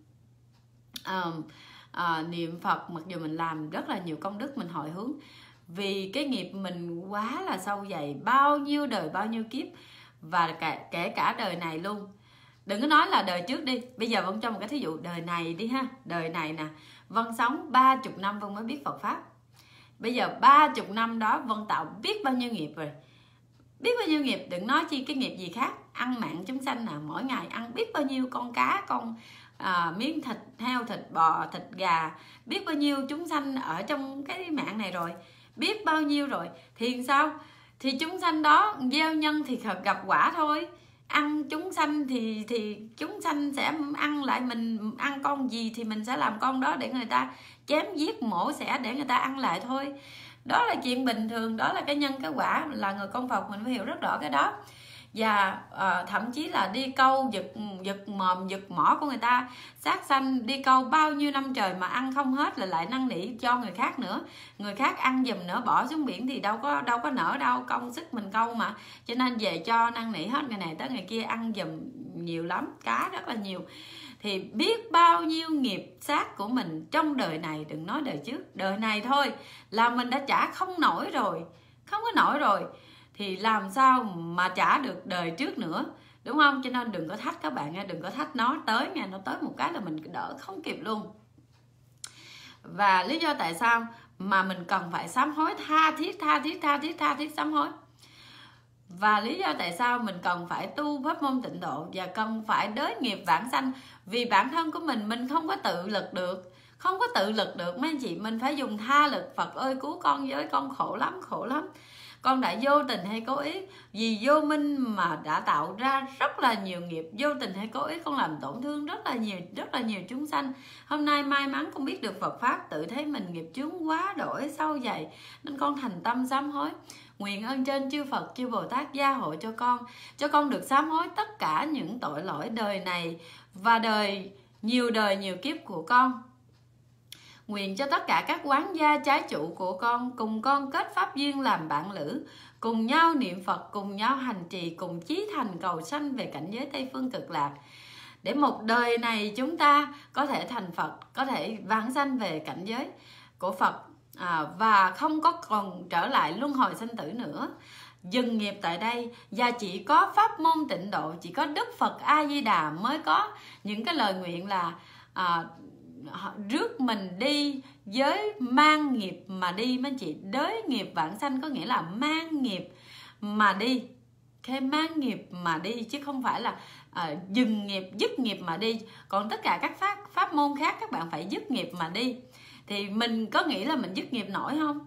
niệm Phật, mặc dù mình làm rất là nhiều công đức, mình hồi hướng, vì cái nghiệp mình quá là sâu dày, bao nhiêu đời bao nhiêu kiếp, và kể cả đời này luôn. Đừng có nói là đời trước đi, bây giờ Vân cho một cái thí dụ đời này đi ha. Đời này nè, Vân sống 30 năm Vân mới biết Phật Pháp. Bây giờ 30 năm đó Vân tạo biết bao nhiêu nghiệp rồi, biết bao nhiêu nghiệp, đừng nói chi cái nghiệp gì khác. Ăn mạng chúng sanh là mỗi ngày ăn biết bao nhiêu con cá, con miếng thịt heo, thịt bò, thịt gà, biết bao nhiêu chúng sanh ở trong cái mạng này rồi, biết bao nhiêu rồi. Thì sao? Thì chúng sanh đó gieo nhân thì gặp quả thôi. Ăn chúng sanh thì chúng sanh sẽ ăn lại mình. Ăn con gì thì mình sẽ làm con đó, để người ta chém giết mổ xẻ để người ta ăn lại thôi. Đó là chuyện bình thường, đó là cái nhân cái quả. Là người con Phật mình phải hiểu rất rõ cái đó. Và thậm chí là đi câu giật mồm giật mỏ của người ta, sát sanh đi câu bao nhiêu năm trời mà ăn không hết, là lại năn nỉ cho người khác nữa, người khác ăn giùm nữa, bỏ xuống biển thì đâu có nở đâu, công sức mình câu mà. Cho nên về cho năn nỉ hết, người này tới người kia ăn giùm nhiều lắm, cá rất là nhiều. Thì biết bao nhiêu nghiệp sát của mình trong đời này, đừng nói đời trước, đời này thôi là mình đã trả không nổi rồi, không có nổi rồi. Thì làm sao mà trả được đời trước nữa. đúng không? Cho nên đừng có thách các bạn nha, đừng có thách nó tới nha, nó tới một cái là mình đỡ không kịp luôn. Và lý do tại sao mà mình cần phải sám hối, tha thiết sám hối, và lý do tại sao mình cần phải tu pháp môn tịnh độ và cần phải đới nghiệp vãng sanh, vì bản thân của mình không có tự lực được, không có tự lực được mấy anh chị, mình phải dùng tha lực. Phật ơi cứu con với, con khổ lắm, khổ lắm, con đã vô tình hay cố ý, vì vô minh mà đã tạo ra rất là nhiều nghiệp, vô tình hay cố ý con làm tổn thương rất là nhiều chúng sanh. Hôm nay may mắn con biết được Phật pháp, tự thấy mình nghiệp chướng quá đổi sâu dày, nên con thành tâm sám hối. Nguyện ơn trên chư Phật chư Bồ Tát gia hộ cho con được sám hối tất cả những tội lỗi đời này và đời nhiều kiếp của con. Nguyện cho tất cả các quán gia trái chủ của con cùng con kết pháp duyên làm bạn lữ, cùng nhau niệm Phật, cùng nhau hành trì, cùng chí thành cầu sanh về cảnh giới Tây Phương Cực Lạc, để một đời này chúng ta có thể thành Phật, có thể vãng sanh về cảnh giới của Phật, và không có còn trở lại luân hồi sanh tử nữa. Dừng nghiệp tại đây, và chỉ có pháp môn tịnh độ, chỉ có Đức Phật A Di Đà mới có những cái lời nguyện là rước mình đi với mang nghiệp mà đi mấy chị. Đới nghiệp vãng sanh có nghĩa là mang nghiệp mà đi, mang nghiệp mà đi, chứ không phải là dừng nghiệp, dứt nghiệp mà đi. Còn tất cả các pháp môn khác các bạn phải dứt nghiệp mà đi. Thì mình có nghĩ là mình dứt nghiệp nổi không?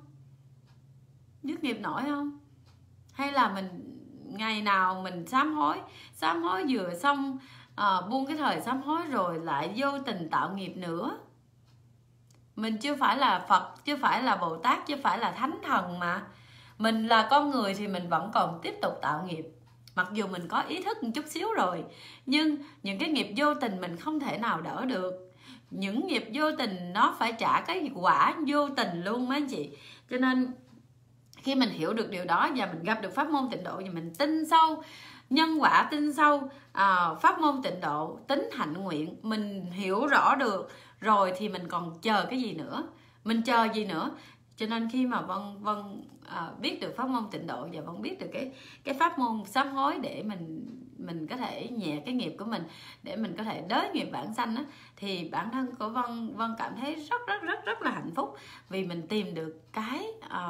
Dứt nghiệp nổi không? Hay là mình ngày nào mình sám hối vừa xong buông cái thời sám hối rồi lại vô tình tạo nghiệp nữa. Mình chưa phải là Phật, chưa phải là Bồ Tát, chưa phải là Thánh Thần mà. Mình là con người thì mình vẫn còn tiếp tục tạo nghiệp. Mặc dù mình có ý thức một chút xíu rồi, nhưng những cái nghiệp vô tình mình không thể nào đỡ được. Những nghiệp vô tình nó phải trả cái quả vô tình luôn mấy anh chị. Cho nên khi mình hiểu được điều đó và mình gặp được pháp môn tịnh độ, và mình tin sâu nhân quả, tin sâu pháp môn tịnh độ, tính hạnh nguyện, mình hiểu rõ được rồi thì mình còn chờ cái gì nữa, mình chờ gì nữa. Cho nên khi mà Vân biết được pháp môn tịnh độ và Vân biết được cái pháp môn sám hối để mình có thể nhẹ cái nghiệp của mình, để mình có thể đới nghiệp vãng sanh á, thì bản thân của Vân cảm thấy rất là hạnh phúc, vì mình tìm được cái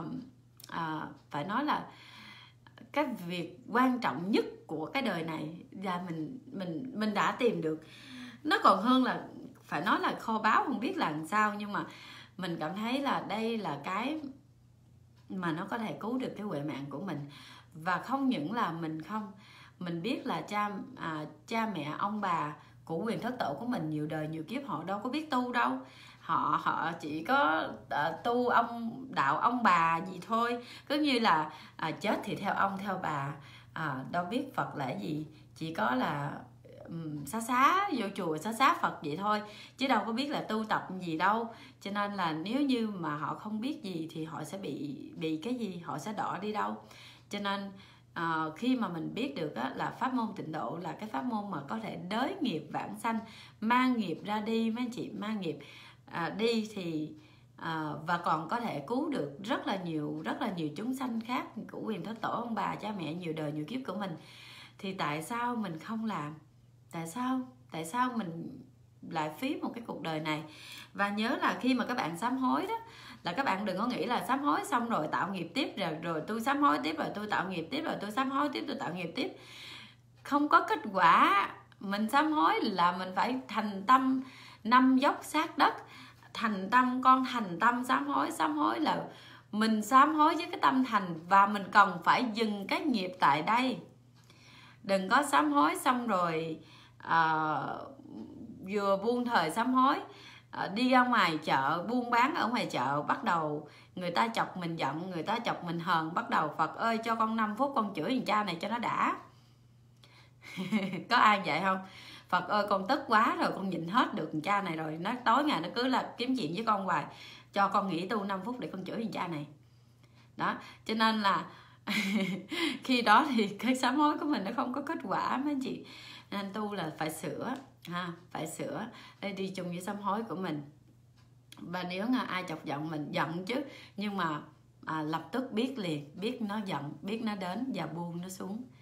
phải nói là cái việc quan trọng nhất của cái đời này là mình đã tìm được. Nó còn hơn là phải nói là kho báu không biết là làm sao, nhưng mà mình cảm thấy là đây là cái mà nó có thể cứu được cái huệ mạng của mình. Và không những là mình biết là cha mẹ ông bà của quyền thất tổ của mình nhiều đời nhiều kiếp họ đâu có biết tu đâu, họ chỉ có tu đạo ông bà gì thôi, cứ như là chết thì theo ông theo bà, đâu biết Phật là gì, chỉ có là xá vô chùa xá Phật vậy thôi, chứ đâu có biết là tu tập gì đâu. Cho nên là nếu như mà họ không biết gì thì họ sẽ bị cái gì, họ sẽ đọa đi đâu. Cho nên khi mà mình biết được là pháp môn tịnh độ là cái pháp môn mà có thể đới nghiệp vãng sanh, mang nghiệp ra đi mấy anh chị, mang nghiệp đi thì và còn có thể cứu được rất là nhiều chúng sanh khác của quyền thất tổ ông bà cha mẹ nhiều đời nhiều kiếp của mình. Thì tại sao mình không làm? Tại sao mình lại phí một cái cuộc đời này? Và nhớ là khi mà các bạn sám hối đó, là các bạn đừng có nghĩ là sám hối xong rồi tạo nghiệp tiếp, rồi tôi sám hối tiếp, rồi tôi tạo nghiệp tiếp, rồi tôi sám hối tiếp, tôi tạo nghiệp tiếp. Không có kết quả. Mình sám hối là mình phải thành tâm năm dốc sát đất, thành tâm, con thành tâm sám hối là mình sám hối với cái tâm thành, và mình cần phải dừng cái nghiệp tại đây. Đừng có sám hối xong rồi vừa buông thời sám hối, đi ra ngoài chợ buôn bán ở ngoài chợ, bắt đầu người ta chọc mình giận, người ta chọc mình hờn, bắt đầu Phật ơi cho con 5 phút con chửi thằng cha này cho nó đã. Có ai vậy không? Phật ơi con tức quá rồi, con nhịn hết được thằng cha này rồi, nó tối ngày nó cứ là kiếm chuyện với con hoài, cho con nghỉ tu 5 phút để con chửi thằng cha này. Đó, cho nên là khi đó thì cái sám hối của mình nó không có kết quả mấy anh chị. Nên tu là phải sửa phải sửa để đi chung với sám hối của mình. Và nếu ai chọc giận mình, giận chứ, nhưng mà lập tức biết liền, biết nó giận, biết nó đến và buông nó xuống.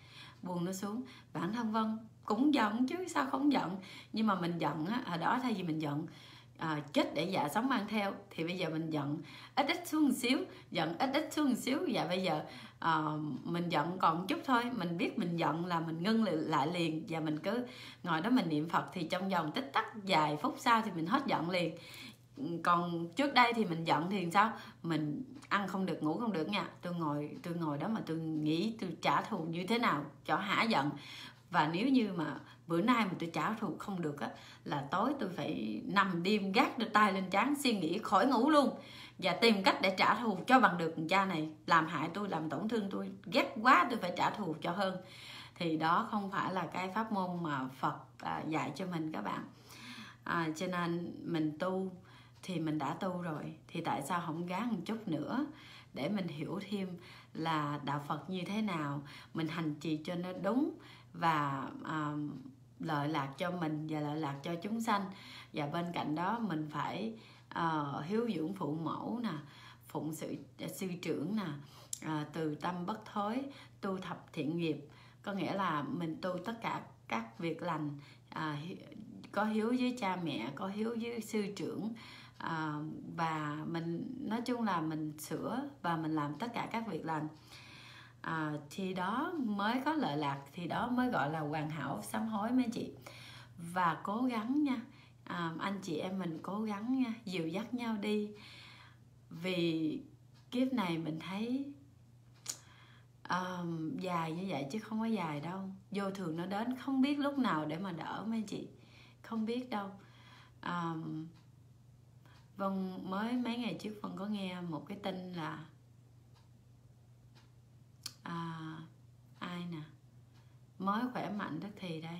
buông nó xuống. Bản thân Vân cũng giận chứ sao không giận, nhưng mà mình giận á, ở đó thay vì mình giận chết để dạ sống mang theo, thì bây giờ mình giận ít ít xuống một xíu, giận ít ít xuống một xíu. Và bây giờ mình giận còn một chút thôi, mình biết mình giận là mình ngưng lại liền, và mình cứ ngồi đó mình niệm Phật, thì trong vòng tích tắc vài phút sau thì mình hết giận liền. Còn trước đây thì mình giận thì sao, mình ăn không được, ngủ không được nha, tôi ngồi đó mà tôi nghĩ tôi trả thù như thế nào cho hả giận. Và nếu như mà bữa nay mà tôi trả thù không được á, là tối tôi phải nằm đêm gác đôi tay lên trán, suy nghĩ khỏi ngủ luôn, và tìm cách để trả thù cho bằng được. Cha này làm hại tôi, làm tổn thương tôi, ghét quá, tôi phải trả thù cho hơn. Thì đó không phải là cái pháp môn mà Phật dạy cho mình các bạn. Cho nên mình tu thì mình đã tu rồi, thì tại sao không gắng một chút nữa để mình hiểu thêm là đạo Phật như thế nào, mình hành trì cho nó đúng, và lợi lạc cho mình và lợi lạc cho chúng sanh. Và bên cạnh đó mình phải hiếu dưỡng phụ mẫu nè, phụng sự sư trưởng nè, từ tâm bất thối, tu thập thiện nghiệp, có nghĩa là mình tu tất cả các việc lành, có hiếu với cha mẹ, có hiếu với sư trưởng, và mình nói chung là mình sửa và mình làm tất cả các việc lành, thì đó mới có lợi lạc, thì đó mới gọi là hoàn hảo sám hối mấy anh chị. Và cố gắng nha, anh chị em mình cố gắng nha, dìu dắt nhau đi, vì kiếp này mình thấy dài như vậy chứ không có dài đâu, vô thường nó đến không biết lúc nào để mà đỡ mấy anh chị, không biết đâu. Vân mới mấy ngày trước Vân có nghe một cái tin là ai nè, mới khỏe mạnh tức thì đây,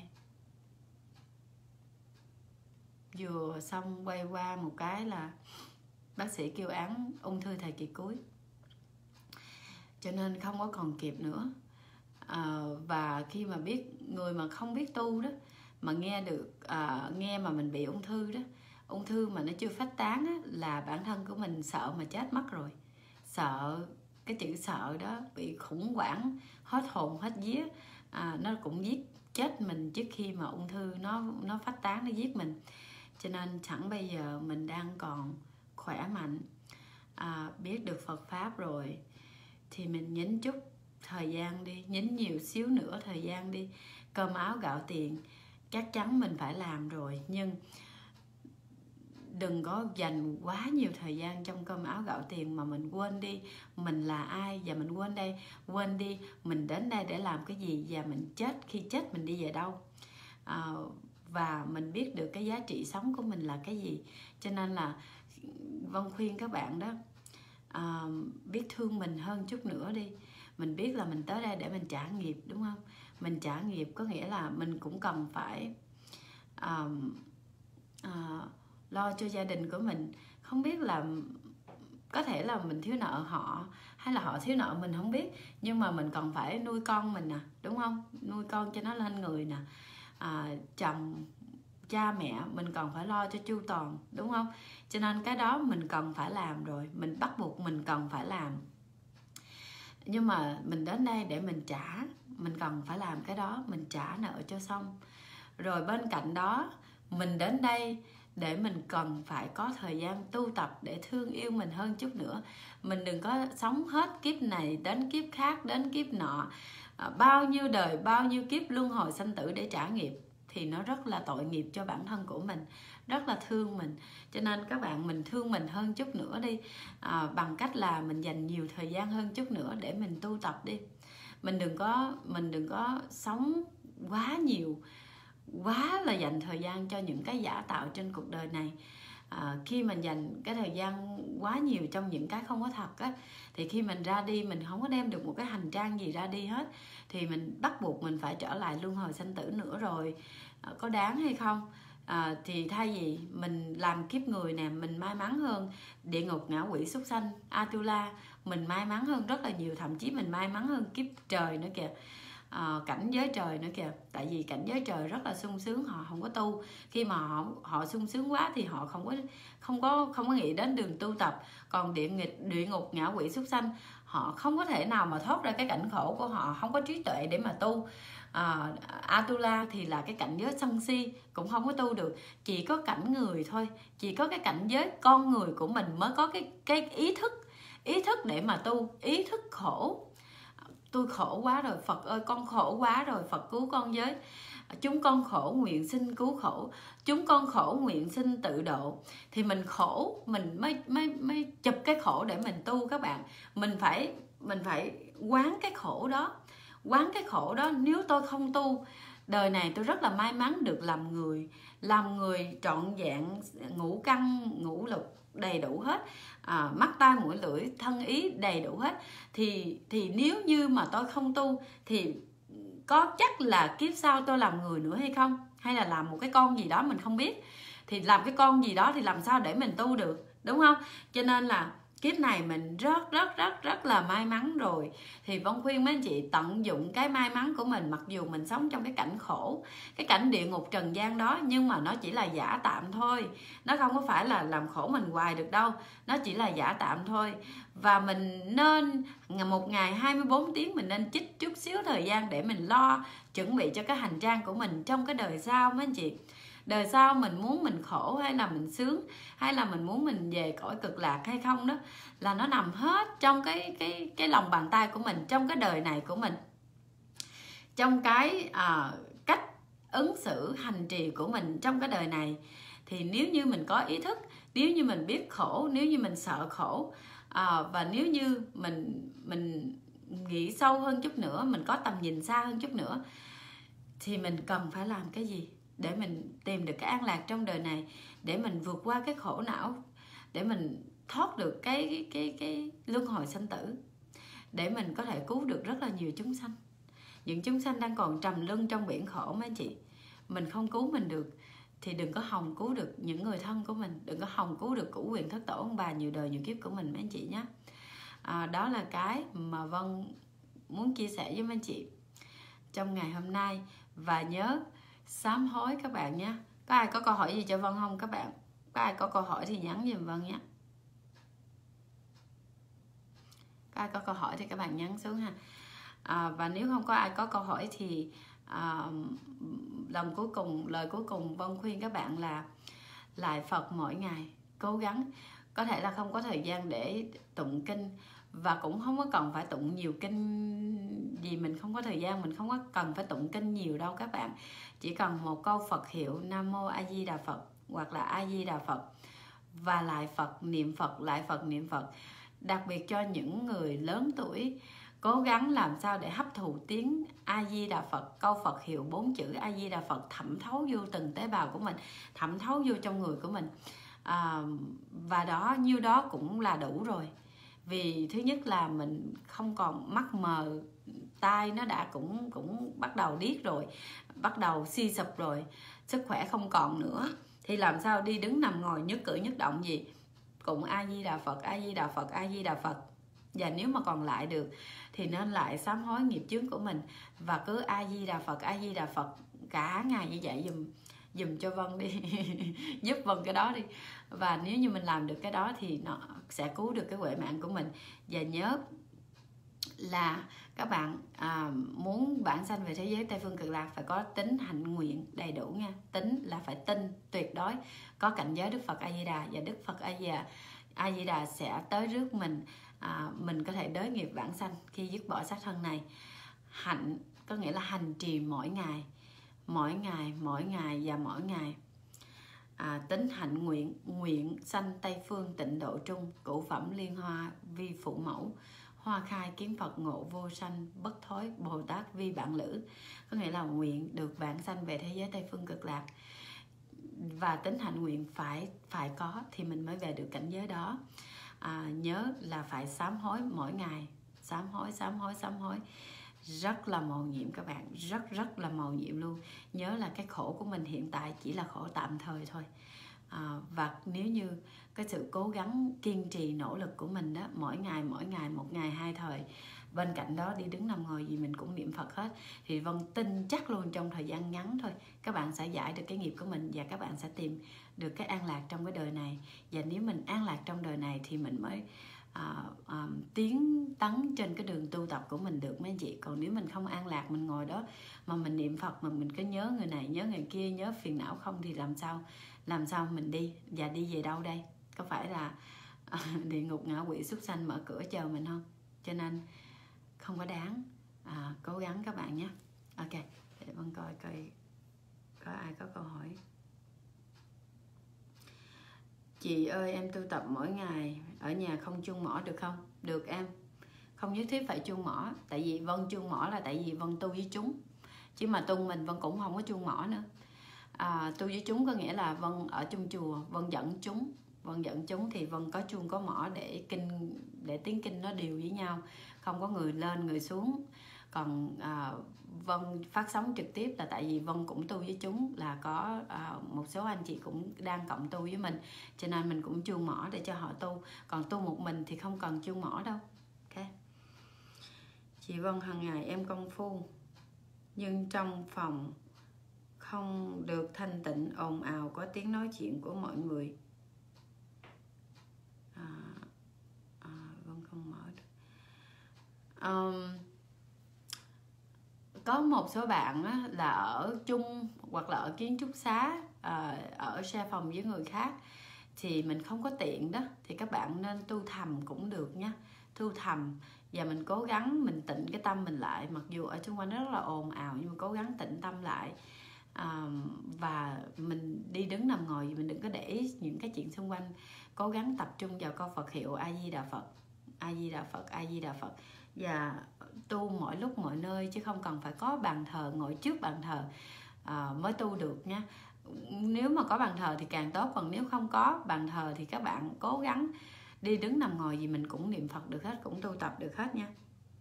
vừa xong quay qua một cái là bác sĩ kêu án ung thư thời kỳ cuối, cho nên không có còn kịp nữa. Và khi mà biết người mà không biết tu đó, mà nghe được nghe mà mình bị ung thư đó, ung thư mà nó chưa phát tán á, là bản thân của mình sợ mà chết mất rồi. Sợ, cái chữ sợ đó bị khủng hoảng, hết hồn hết vía, nó cũng giết chết mình trước khi mà ung thư nó phát tán, nó giết mình. Cho nên chẳng bây giờ mình đang còn khỏe mạnh, biết được Phật Pháp rồi, thì mình nhín chút thời gian đi, nhín nhiều xíu nữa thời gian đi. Cơm áo gạo tiền chắc chắn mình phải làm rồi, nhưng đừng có dành quá nhiều thời gian trong cơm áo gạo tiền mà mình quên đi mình là ai, và mình quên đi mình đến đây để làm cái gì, và mình chết, khi chết mình đi về đâu, và mình biết được cái giá trị sống của mình là cái gì. Cho nên là Vân khuyên các bạn đó, biết thương mình hơn chút nữa đi. Mình biết là mình tới đây để mình trả nghiệp, đúng không? Mình trả nghiệp có nghĩa là mình cũng cần phải lo cho gia đình của mình. Không biết là có thể là mình thiếu nợ họ, hay là họ thiếu nợ mình không biết, nhưng mà mình còn phải nuôi con mình nè, đúng không? Nuôi con cho nó lên người nè, chồng, cha mẹ mình còn phải lo cho chu toàn, đúng không? Cho nên cái đó mình cần phải làm rồi, mình bắt buộc mình cần phải làm. Nhưng mà mình đến đây để mình trả, mình cần phải làm cái đó, mình trả nợ cho xong. Rồi bên cạnh đó mình đến đây để mình cần phải có thời gian tu tập để thương yêu mình hơn chút nữa. Mình đừng có sống hết kiếp này đến kiếp khác, đến kiếp nọ, bao nhiêu đời, bao nhiêu kiếp luân hồi sanh tử để trả nghiệp, thì nó rất là tội nghiệp cho bản thân của mình, rất là thương mình. Cho nên các bạn, mình thương mình hơn chút nữa đi, bằng cách là mình dành nhiều thời gian hơn chút nữa để mình tu tập đi. Mình đừng có sống quá nhiều, quá là dành thời gian cho những cái giả tạo trên cuộc đời này. Khi mình dành cái thời gian quá nhiều trong những cái không có thật á, thì khi mình ra đi mình không có đem được một cái hành trang gì ra đi hết, thì mình bắt buộc mình phải trở lại luân hồi sanh tử nữa rồi. Có đáng hay không? Thì thay vì mình làm kiếp người nè, mình may mắn hơn địa ngục, ngạ quỷ, súc sanh, Atula, mình may mắn hơn rất là nhiều, thậm chí mình may mắn hơn kiếp trời nữa kìa, cảnh giới trời nữa kìa. Tại vì cảnh giới trời rất là sung sướng, họ không có tu. Khi mà họ sung sướng quá thì họ không có nghĩ đến đường tu tập. Còn địa ngục, ngạ quỷ, súc sanh, họ không có thể nào mà thoát ra cái cảnh khổ của họ, không có trí tuệ để mà tu. Atula thì là cái cảnh giới sân si, cũng không có tu được. Chỉ có cảnh người thôi, chỉ có cái cảnh giới con người của mình mới có cái ý thức để mà tu, ý thức khổ. Tôi khổ quá rồi, Phật ơi con khổ quá rồi, Phật cứu con với. Chúng con khổ nguyện xin cứu khổ, chúng con khổ nguyện xin tự độ. Thì mình khổ, mình mới chụp cái khổ để mình tu các bạn. Mình phải quán cái khổ đó, quán cái khổ đó. Nếu tôi không tu, đời này tôi rất là may mắn được làm người trọn vẹn, ngũ căn ngũ lục đầy đủ hết, mắt tai mũi lưỡi thân ý đầy đủ hết. Thì nếu như mà tôi không tu thì có chắc là kiếp sau tôi làm người nữa hay không, hay là làm một cái con gì đó mình không biết. Thì làm cái con gì đó thì làm sao để mình tu được, đúng không? Cho nên là kiếp này mình rất là may mắn rồi. Thì Vân khuyên mấy anh chị tận dụng cái may mắn của mình. Mặc dù mình sống trong cái cảnh khổ, cái cảnh địa ngục trần gian đó, nhưng mà nó chỉ là giả tạm thôi. Nó không có phải là làm khổ mình hoài được đâu, nó chỉ là giả tạm thôi. Và mình nên một ngày 24 tiếng mình nên trích chút xíu thời gian để mình lo chuẩn bị cho cái hành trang của mình trong cái đời sau mấy anh chị. Đời sau mình muốn mình khổ hay là mình sướng, hay là mình muốn mình về cõi cực lạc hay không đó, là nó nằm hết trong cái lòng bàn tay của mình, trong cái đời này của mình, trong cái cách ứng xử hành trì của mình trong cái đời này. Thì nếu như mình có ý thức, nếu như mình biết khổ, nếu như mình sợ khổ, và nếu như mình nghĩ sâu hơn chút nữa, mình có tầm nhìn xa hơn chút nữa, thì mình cần phải làm cái gì để mình tìm được cái an lạc trong đời này, để mình vượt qua cái khổ não, để mình thoát được cái luân hồi sanh tử, để mình có thể cứu được rất là nhiều chúng sanh. Những chúng sanh đang còn trầm luân trong biển khổ mấy anh chị. Mình không cứu mình được thì đừng có hòng cứu được những người thân của mình, đừng có hòng cứu được cửu quyền thất tổ ông bà nhiều đời nhiều kiếp của mình mấy anh chị nhé. Đó là cái mà Vân muốn chia sẻ với mấy anh chị trong ngày hôm nay. Và nhớ sám hối các bạn nhé. Có ai có câu hỏi gì cho Vân không các bạn? Có ai có câu hỏi thì nhắn giùm Vân nhé. Có ai có câu hỏi thì các bạn nhắn xuống ha. Và nếu không có ai có câu hỏi thì lời cuối cùng Vân khuyên các bạn là lại Phật mỗi ngày, cố gắng. Có thể là không có thời gian để tụng kinh, và cũng không có cần phải tụng nhiều kinh gì, mình không có thời gian, mình không có cần phải tụng kinh nhiều đâu các bạn. Chỉ cần một câu Phật hiệu Nam Mô A Di Đà Phật hoặc là A Di Đà Phật, và lại Phật niệm Phật, lại Phật niệm Phật. Đặc biệt cho những người lớn tuổi, cố gắng làm sao để hấp thụ tiếng A Di Đà Phật, câu Phật hiệu 4 chữ A Di Đà Phật thẩm thấu vô từng tế bào của mình, thẩm thấu vô trong người của mình. Và đó, nhiêu đó cũng là đủ rồi. Vì thứ nhất là mình không còn mắt mờ, tai nó đã cũng bắt đầu điếc rồi, bắt đầu suy sụp rồi, sức khỏe không còn nữa, thì làm sao đi đứng nằm ngồi nhất cử nhất động gì cũng A Di Đà Phật, A Di Đà Phật, A Di Đà Phật. Và nếu mà còn lại được thì nên lại sám hối nghiệp chướng của mình, và cứ A Di Đà Phật, A Di Đà Phật cả ngày như vậy dùm cho Vân đi. Giúp Vân cái đó đi. Và nếu như mình làm được cái đó thì nó sẽ cứu được cái huệ mạng của mình. Và nhớ là các bạn muốn vãng sanh về thế giới Tây Phương Cực Lạc phải có tín hạnh nguyện đầy đủ nha. Tín là phải tin tuyệt đối có cảnh giới Đức Phật A Di Đà, và Đức Phật A Di Đà sẽ tới rước mình. Mình có thể đới nghiệp vãng sanh khi dứt bỏ xác thân này. Hạnh có nghĩa là hành trì mỗi ngày và mỗi ngày. Tính hạnh nguyện sanh Tây Phương tịnh độ trung, cửu phẩm liên hoa vi phụ mẫu, hoa khai kiến Phật ngộ vô sanh, bất thối Bồ Tát vi bạn lữ. Có nghĩa là nguyện được vãng sanh về thế giới Tây Phương Cực Lạc. Và tính hạnh nguyện phải có thì mình mới về được cảnh giới đó. Nhớ là phải sám hối mỗi ngày, sám hối. Rất là mầu nhiệm các bạn, rất là mầu nhiệm luôn. Nhớ là cái khổ của mình hiện tại chỉ là khổ tạm thời thôi. Và nếu như cái sự cố gắng kiên trì nỗ lực của mình đó, mỗi ngày, một ngày hai thời, bên cạnh đó đi đứng nằm ngồi gì mình cũng niệm Phật hết, thì Vân tin chắc luôn trong thời gian ngắn thôi các bạn sẽ giải được cái nghiệp của mình, và các bạn sẽ tìm được cái an lạc trong cái đời này. Và nếu mình an lạc trong đời này thì mình mới tiến tấn trên cái đường tu tập của mình được mấy anh chị. Còn nếu mình không an lạc, mình ngồi đó mà mình niệm Phật mà mình cứ nhớ người này nhớ người kia, nhớ phiền não không thì làm sao mình đi, và đi về đâu đây? Có phải là địa ngục ngạ quỷ súc sanh mở cửa chờ mình không? Cho nên không có đáng. Cố gắng các bạn nhé. Ok, để Vân coi có ai có câu hỏi. Chị ơi, em tu tập mỗi ngày ở nhà không chuông mỏ được không? Được em, không nhất thiết phải chuông mỏ. Tại vì Vân chuông mỏ là tại vì Vân tu với chúng, chứ mà tu mình Vân cũng không có chuông mỏ nữa. Tu với chúng có nghĩa là Vân ở trong chùa, Vân dẫn chúng thì Vân có chuông có mỏ để tiếng kinh nó đều với nhau, không có người lên người xuống. Còn Vân phát sóng trực tiếp là tại vì Vân cũng tu với chúng, là có một số anh chị cũng đang cộng tu với mình, cho nên mình cũng chuông mỏ để cho họ tu. Còn tu một mình thì không cần chuông mỏ đâu. Ok. Chị Vân, hàng ngày em công phu nhưng trong phòng không được thanh tịnh, ồn ào, có tiếng nói chuyện của mọi người. Vân không mở được. Có một số bạn á, là ở chung hoặc là ở kiến trúc xá, ở share phòng với người khác thì mình không có tiện đó, thì các bạn nên tu thầm cũng được nha. Tu thầm và mình cố gắng mình tịnh cái tâm mình lại, mặc dù ở xung quanh rất là ồn ào nhưng mà cố gắng tịnh tâm lại. Và mình đi đứng nằm ngồi mình đừng có để những cái chuyện xung quanh, cố gắng tập trung vào câu Phật hiệu A Di Đà Phật, A Di Đà Phật, A Di Đà Phật, và tu mọi lúc mọi nơi, chứ không cần phải có bàn thờ, ngồi trước bàn thờ mới tu được nha. Nếu mà có bàn thờ thì càng tốt, còn nếu không có bàn thờ thì các bạn cố gắng đi đứng nằm ngồi gì mình cũng niệm Phật được hết, cũng tu tập được hết nha.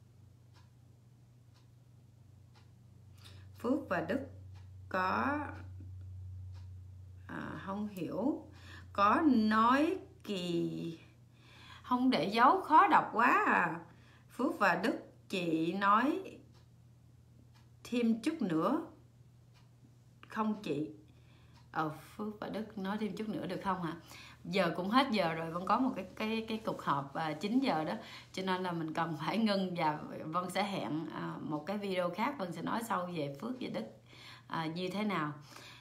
Phước và đức có không hiểu, có nói kỳ không để dấu, khó đọc quá à. Phước và đức chị nói thêm chút nữa không chị? Phước và đức nói thêm chút nữa được không hả? Giờ cũng hết giờ rồi, Vân có một cái cuộc họp 9 giờ đó, cho nên là mình cần phải ngưng, và Vân sẽ hẹn một cái video khác, Vân sẽ nói sâu về phước và đức như thế nào.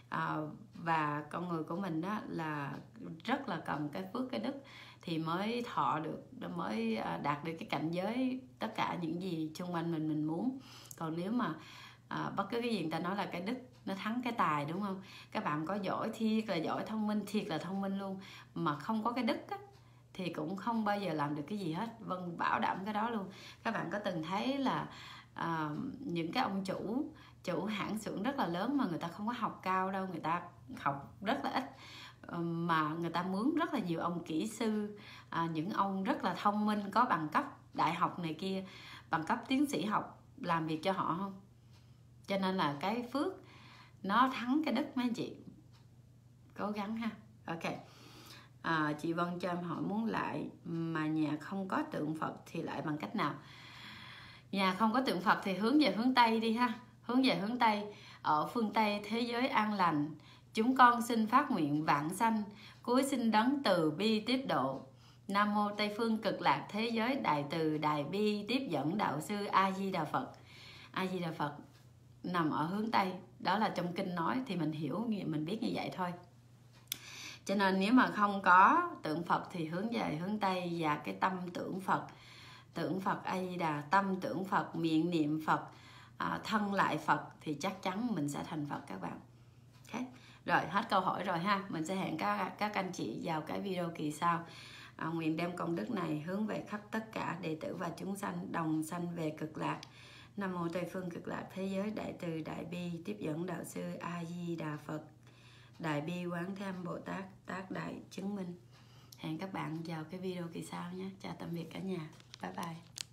Và con người của mình đó là rất là cần cái phước cái đức thì mới thọ được, mới đạt được cái cảnh giới tất cả những gì xung quanh mình muốn. Còn nếu mà bất cứ cái gì người ta nói là cái đức nó thắng cái tài, đúng không? Các bạn có giỏi thiệt là giỏi, thông minh thiệt là thông minh luôn, mà không có cái đức á, thì cũng không bao giờ làm được cái gì hết. Vân bảo đảm cái đó luôn. Các bạn có từng thấy là những cái ông chủ hãng xưởng rất là lớn mà người ta không có học cao đâu, người ta học rất là ít, mà người ta mướn rất là nhiều ông kỹ sư, những ông rất là thông minh, có bằng cấp đại học này kia, bằng cấp tiến sĩ học làm việc cho họ không? Cho nên là cái phước nó thắng cái đức mấy anh chị. Cố gắng ha. Ok. Chị Vân cho em hỏi, muốn lại mà nhà không có tượng Phật thì lại bằng cách nào? Nhà không có tượng Phật thì hướng về hướng Tây đi ha. Hướng về hướng Tây. Ở phương Tây thế giới an lành, chúng con xin phát nguyện vãng sanh, cuối sinh đấng từ bi tiếp độ. Nam mô Tây phương cực lạc thế giới đại từ đại bi tiếp dẫn đạo sư A Di Đà Phật. A Di Đà Phật nằm ở hướng Tây, đó là trong kinh nói thì mình hiểu, mình biết như vậy thôi. Cho nên nếu mà không có tượng Phật thì hướng về hướng Tây, và cái tâm tưởng Phật A Di Đà, tâm tưởng Phật, miệng niệm Phật, thân lại Phật thì chắc chắn mình sẽ thành Phật các bạn. Okay. Rồi hết câu hỏi rồi ha, mình sẽ hẹn các anh chị vào cái video kỳ sau. Nguyện đem công đức này hướng về khắp tất cả đệ tử và chúng sanh đồng sanh về cực lạc. Nam mô Tây phương cực lạc thế giới đại từ đại bi tiếp dẫn đạo sư A Di Đà Phật. Đại bi quán thế âm Bồ Tát tác đại chứng minh. Hẹn các bạn vào cái video kỳ sau nhé. Chào tạm biệt cả nhà. Bye bye.